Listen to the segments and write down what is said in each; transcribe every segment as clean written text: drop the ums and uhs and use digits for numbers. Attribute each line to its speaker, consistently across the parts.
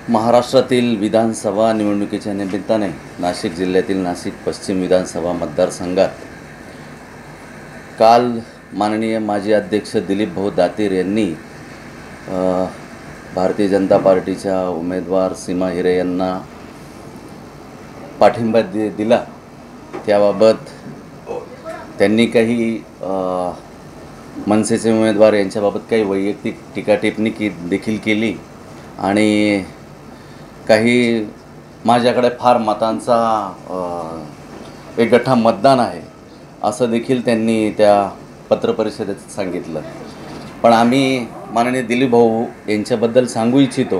Speaker 1: महाराष्ट्रातील विधानसभा निवडणुकीच्या निमित्ताने नाशिक जिल्ह्यातील नाशिक पश्चिम विधानसभा मतदारसंघात काल माननीय माजी अध्यक्ष दिलीप भाऊ दातीर यांनी भारतीय जनता पार्टीच्या उमेदवार सीमा हिरे यांना पाठिंबा दिला। त्याबाबत त्यांनी काही मनसेचे उमेदवार यांच्याबाबत काही वैयक्तिक टीका टिप्पणी देखील केली आणि काही माझ्याकडे फार मतांचा एक गठ्ठा मतदान आहे असं देखील त्यांनी त्या पत्रपरिषदेत सांगितलं। पण आम्ही माननीय दिलीप भाऊ यांच्याबद्दल सांगू इच्छितो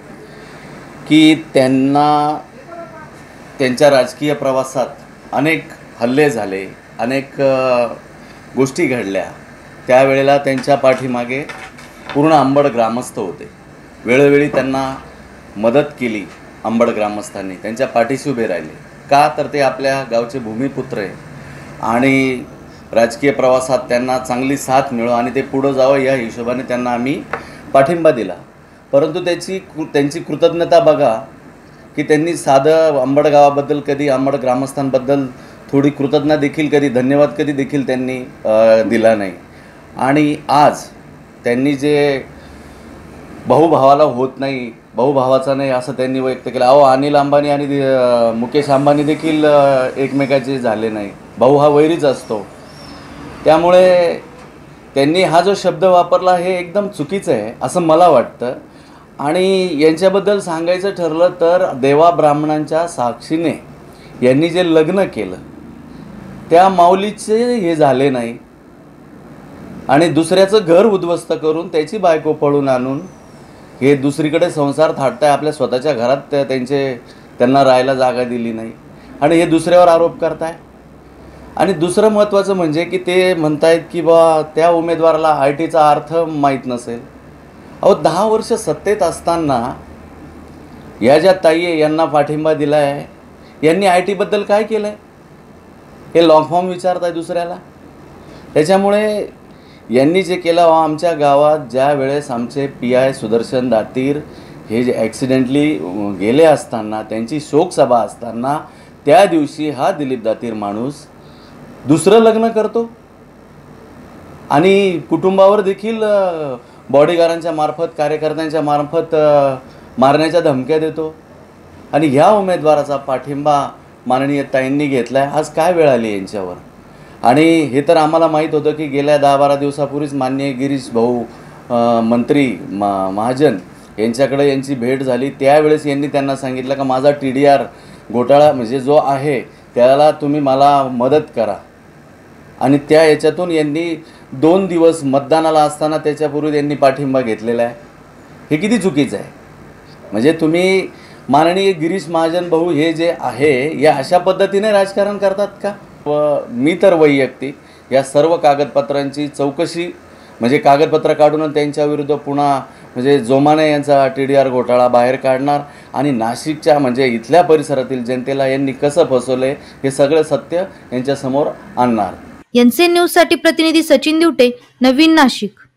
Speaker 1: की त्यांना त्यांच्या राजकीय प्रवासात अनेक हल्ले झाले, अनेक गोष्टी घडल्या। त्यावेळेला त्यांच्या पाठीमागे पूर्ण अंबड ग्रामस्थ होते। वेळोवेळी त्यांना मदत केली। अंबड ग्रामस्थांनी त्यांच्या पाठीशी उभे राहिले। का तर ते आपल्या गावचे भूमिपुत्र आहे आणि राजकीय प्रवासात त्यांना चांगली साथ मिळो आणि ते पुढे जावं या हिशोबाने त्यांना आम्ही पाठिंबा दिला। परंतु त्यांची कृतज्ञता बघा की त्यांनी साधं अंबड गावाबद्दल कधी, अंबड ग्रामस्थांबद्दल थोडी कृतज्ञता देखील कधी, धन्यवाद कधी देखील त्यांनी दिला नाही। आणि आज त्यांनी जे भाऊभावाला होत नाही, भाऊभावाचा नाही असं त्यांनी व्यक्त केलं। अनिल अंबानी आणि मुकेश अंबानी देखील एकमेकाचे झाले नाही। भाऊ हा वैरीच असतो। त्यामुळे त्यांनी हा जो शब्द वापरला हे एकदम चुकीचं आहे असं मला वाटतं। आणि यांच्याबद्दल सांगायचं ठरलं तर देवा ब्राह्मणांच्या साक्षीने यांनी जे लग्न केलं त्या माऊलीचे हे झाले नाही आणि दुसऱ्याचं घर उद्ध्वस्त करून त्याची बायको पळून आणून हे दुसरीकडे संसार थाटताय। आपल्या स्वतःच्या घरात त्यांना राहायला जागा दिली नाही आणि हे दुसऱ्यावर आरोप करताय। आणि दुसरं महत्त्वाचं म्हणजे की ते म्हणतायत की बा त्या उमेदवाराला आयटीचा अर्थ माहीत नसेल। अहो 10 वर्ष सत्तेत असताना या ज्या ताई यांना पाठिंबा दिला आहे यांनी आयटीबद्दल काय केलं आहे हे लॉंग फॉर्म विचारताय दुसऱ्याला। त्याच्यामुळे यांनी जे केलं आमच्या गावात ज्या वेळेस आमचे PI सुदर्शन दातीर हे जे ॲक्सिडेंटली गेले असताना त्यांची शोकसभा असताना त्या दिवशी हा दिलीप दातीर माणूस दुसरं लग्न करतो आणि कुटुंबावर देखील बॉडीगार्डांच्या मार्फत, कार्यकर्त्यांच्या मार्फत मारण्याच्या धमक्या देतो। आणि ह्या उमेदवाराचा पाठिंबा माननीय ताईंनी घेतला आहे। आज काय वेळ आली यांच्यावर? आणि हे तर आम्हाला माहीत होतं की गेल्या 10-12 दिवसापूर्वीच माननीय गिरीश भाऊ मंत्री महाजन यांच्याकडे यांची भेट झाली। त्यावेळेस यांनी त्यांना सांगितलं का माझा TDR घोटाळा म्हणजे जो आहे त्याला तुम्ही मला मदत करा। आणि त्या याच्यातून यांनी 2 दिवस मतदानाला असताना त्याच्यापूर्वी त्यांनी पाठिंबा घेतलेला आहे। हे किती चुकीचं आहे? म्हणजे तुम्ही माननीय गिरीश महाजन भाऊ हे जे आहे या अशा पद्धतीने राजकारण करतात का? मी तर वैयक्तिक या सर्व कागदपत्रांची चौकशी म्हणजे कागदपत्र काढून त्यांच्याविरुद्ध पुन्हा म्हणजे जोमाने यांचा TDR घोटाळा बाहेर काढणार आणि नाशिकच्या म्हणजे इथल्या परिसरातील जनतेला यांनी कसं फसवले हे सगळं सत्य यांच्यासमोर आणणार।
Speaker 2: NC न्यूजसाठी प्रतिनिधी सचिन दिवटे, नवीन नाशिक।